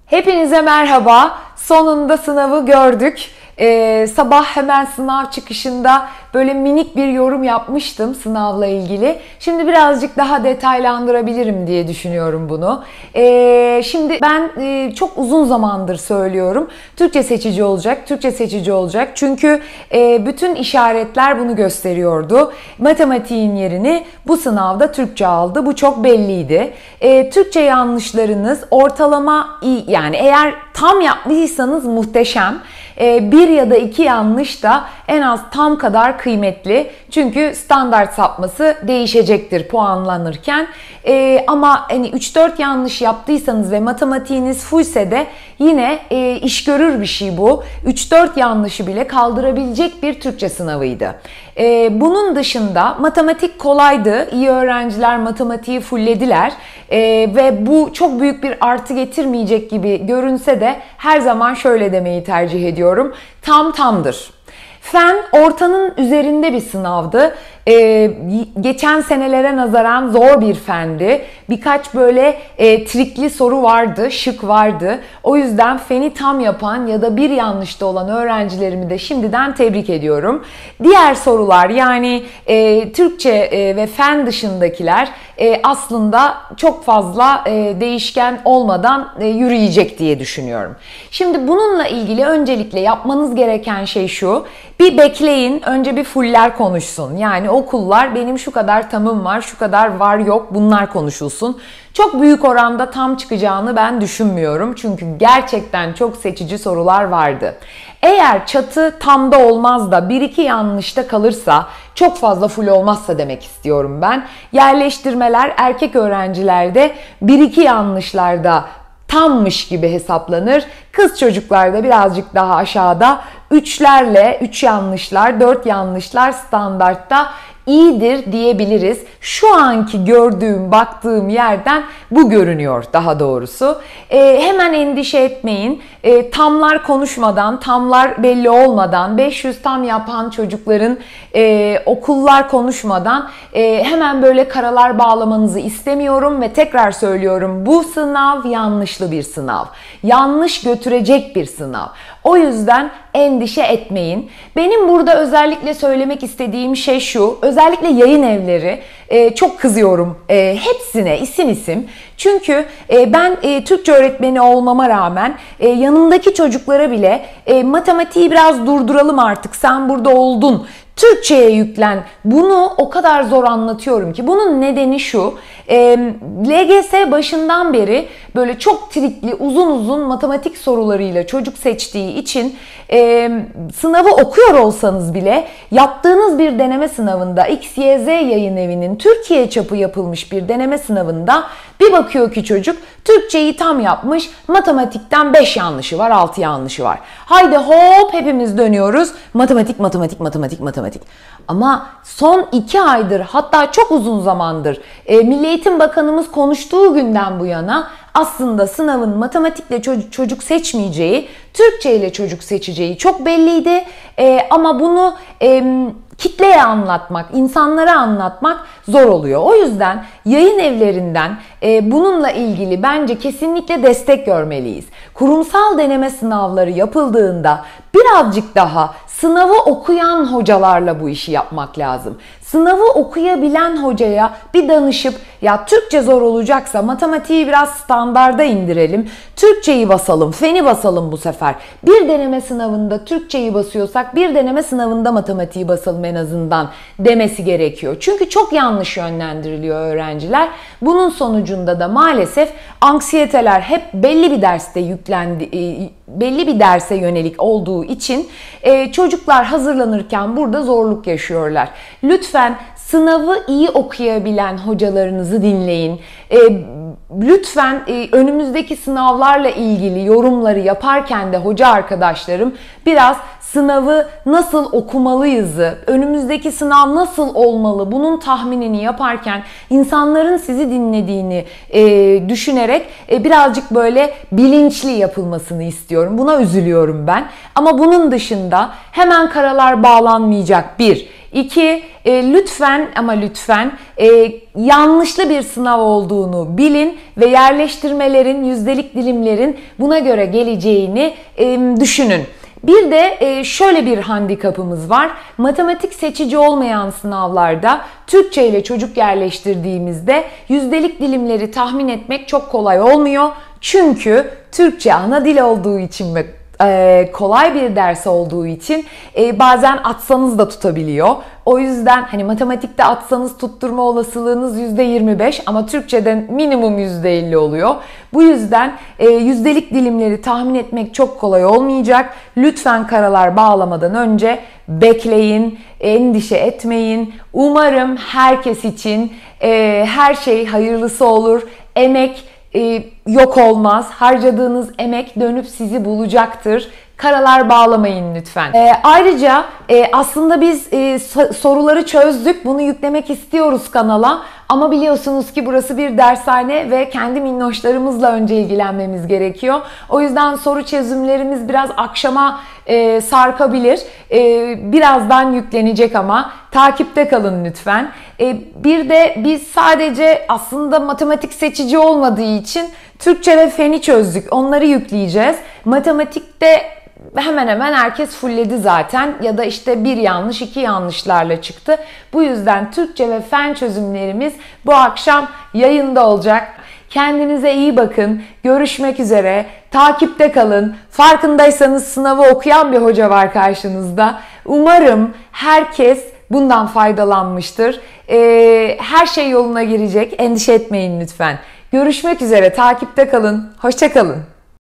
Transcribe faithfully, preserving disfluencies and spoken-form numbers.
Hepinize merhaba. Sonunda sınavı gördük. Ee, sabah hemen sınav çıkışında böyle minik bir yorum yapmıştım sınavla ilgili. Şimdi birazcık daha detaylandırabilirim diye düşünüyorum bunu. Ee, şimdi ben e, çok uzun zamandır söylüyorum. Türkçe seçici olacak, Türkçe seçici olacak. Çünkü e, bütün işaretler bunu gösteriyordu. Matematiğin yerini bu sınavda Türkçe aldı. Bu çok belliydi. E, Türkçe yanlışlarınız ortalama iyi, yani eğer tam yapmışsanız muhteşem. Bir ya da iki yanlış da en az tam kadar kıymetli. Çünkü standart sapması değişecektir puanlanırken. Ee, ama hani üç dört yanlış yaptıysanız ve matematiğiniz fullse de yine e, iş görür bir şey bu. üç dört yanlışı bile kaldırabilecek bir Türkçe sınavıydı. Ee, bunun dışında matematik kolaydı. İyi öğrenciler matematiği fulllediler. Ee, ve bu çok büyük bir artı getirmeyecek gibi görünse de her zaman şöyle demeyi tercih ediyorum. Tam tamdır. Fen ortanın üzerinde bir sınavdı. Ee, geçen senelere nazaran zor bir fendi. Birkaç böyle e, trikli soru vardı, şık vardı. O yüzden feni tam yapan ya da bir yanlışta olan öğrencilerimi de şimdiden tebrik ediyorum. Diğer sorular yani e, Türkçe e, ve fen dışındakiler e, aslında çok fazla e, değişken olmadan e, yürüyecek diye düşünüyorum. Şimdi bununla ilgili öncelikle yapmanız gereken şey şu. Bir bekleyin, önce bir fuller konuşsun. Yani okullar benim şu kadar tamım var, şu kadar var yok bunlar konuşulsun. Çok büyük oranda tam çıkacağını ben düşünmüyorum. Çünkü gerçekten çok seçici sorular vardı. Eğer çatı tamda olmaz da bir iki yanlışta kalırsa, çok fazla full olmazsa demek istiyorum ben. Yerleştirmeler erkek öğrencilerde bir iki yanlışlarda tammış gibi hesaplanır. Kız çocuklarda birazcık daha aşağıda üçlerle, üç yanlışlar, dört yanlışlar standartta iyidir diyebiliriz. Şu anki gördüğüm, baktığım yerden bu görünüyor daha doğrusu. Ee, hemen endişe etmeyin. Ee, tamlar konuşmadan, tamlar belli olmadan, beş yüz tam yapan çocukların e, okullar konuşmadan e, hemen böyle karalar bağlamanızı istemiyorum ve tekrar söylüyorum, bu sınav yanlışlı bir sınav. Yanlış götürecek bir sınav. O yüzden endişe etmeyin. Benim burada özellikle söylemek istediğim şey şu. Özellikle yayın evleri e, çok kızıyorum e, hepsine isim isim. Çünkü e, ben e, Türkçe öğretmeni olmama rağmen e, yanındaki çocuklara bile e, matematiği biraz durduralım artık, sen burada oldun, Türkçe'ye yüklen. Bunu o kadar zor anlatıyorum ki. Bunun nedeni şu. E, L G S başından beri böyle çok trikli, uzun uzun matematik sorularıyla çocuk seçtiği için e, sınavı okuyor olsanız bile yaptığınız bir deneme sınavında, X Y Z yayın evinin Türkiye çapı yapılmış bir deneme sınavında bir bakıyor ki çocuk Türkçeyi tam yapmış, matematikten beş yanlışı var, altı yanlışı var. Haydi hop hepimiz dönüyoruz. Matematik, matematik, matematik, matematik. Ama son iki aydır, hatta çok uzun zamandır e, Milli Eğitim Bakanımız konuştuğu günden bu yana aslında sınavın matematikle çocuk, çocuk seçmeyeceği, Türkçe ile çocuk seçeceği çok belliydi. E, ama bunu e, kitleye anlatmak, insanlara anlatmak zor oluyor. O yüzden yayın evlerinden e, bununla ilgili bence kesinlikle destek görmeliyiz. Kurumsal deneme sınavları yapıldığında birazcık daha sınavı okuyan hocalarla bu işi yapmak lazım. Sınavı okuyabilen hocaya bir danışıp, ya Türkçe zor olacaksa matematiği biraz standarda indirelim, Türkçeyi basalım, feni basalım bu sefer. Bir deneme sınavında Türkçeyi basıyorsak bir deneme sınavında matematiği basalım en azından demesi gerekiyor. Çünkü çok yanlış yönlendiriliyor öğrenciler. Bunun sonucunda da maalesef anksiyeteler hep belli bir derste yüklendi, belli bir derse yönelik olduğu için çocuklar hazırlanırken burada zorluk yaşıyorlar. Lütfen sınavı iyi okuyabilen hocalarınızı dinleyin. E, lütfen e, önümüzdeki sınavlarla ilgili yorumları yaparken de hoca arkadaşlarım biraz sınavı nasıl okumalıyızı, önümüzdeki sınav nasıl olmalı, bunun tahminini yaparken insanların sizi dinlediğini e, düşünerek e, birazcık böyle bilinçli yapılmasını istiyorum. Buna üzülüyorum ben. Ama bunun dışında hemen karalar bağlanmayacak bir. İki, e, lütfen ama lütfen e, yanlışlı bir sınav olduğunu bilin ve yerleştirmelerin, yüzdelik dilimlerin buna göre geleceğini e, düşünün. Bir de e, şöyle bir handikapımız var. Matematik seçici olmayan sınavlarda Türkçe ile çocuk yerleştirdiğimizde yüzdelik dilimleri tahmin etmek çok kolay olmuyor. Çünkü Türkçe ana dil olduğu için ve e, kolay bir ders olduğu için e, bazen atsanız da tutabiliyor. O yüzden hani matematikte atsanız tutturma olasılığınız yüzde yirmi beş ama Türkçe'de minimum yüzde elli oluyor. Bu yüzden e, yüzdelik dilimleri tahmin etmek çok kolay olmayacak. Lütfen karalar bağlamadan önce bekleyin, endişe etmeyin. Umarım herkes için e, her şey hayırlısı olur. Emek e, yok olmaz. Harcadığınız emek dönüp sizi bulacaktır. Karalar bağlamayın lütfen. E, ayrıca e, aslında biz e, soruları çözdük. Bunu yüklemek istiyoruz kanala. Ama biliyorsunuz ki burası bir dershane ve kendi minnoşlarımızla önce ilgilenmemiz gerekiyor. O yüzden soru çözümlerimiz biraz akşama e, sarkabilir. E, birazdan yüklenecek ama takipte kalın lütfen. E, bir de biz sadece aslında matematik seçici olmadığı için Türkçe ve feni çözdük. Onları yükleyeceğiz. Matematikte hemen hemen herkes fulledi zaten ya da işte bir yanlış iki yanlışlarla çıktı. Bu yüzden Türkçe ve fen çözümlerimiz bu akşam yayında olacak. Kendinize iyi bakın. Görüşmek üzere. Takipte kalın. Farkındaysanız sınavı okuyan bir hoca var karşınızda. Umarım herkes bundan faydalanmıştır. Ee, her şey yoluna girecek. Endişe etmeyin lütfen. Görüşmek üzere. Takipte kalın. Hoşça kalın.